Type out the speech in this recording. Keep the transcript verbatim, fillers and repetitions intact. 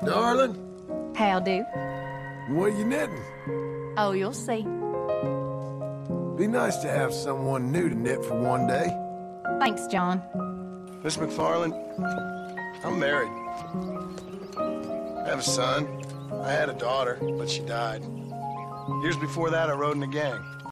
Darling, How do? what are you knitting? Oh, you'll see. Be nice to have someone new to knit for one day. Thanks, John. Miss McFarland, I'm married. I have a son. I had a daughter, but she died. Years before that, I rode in a gang.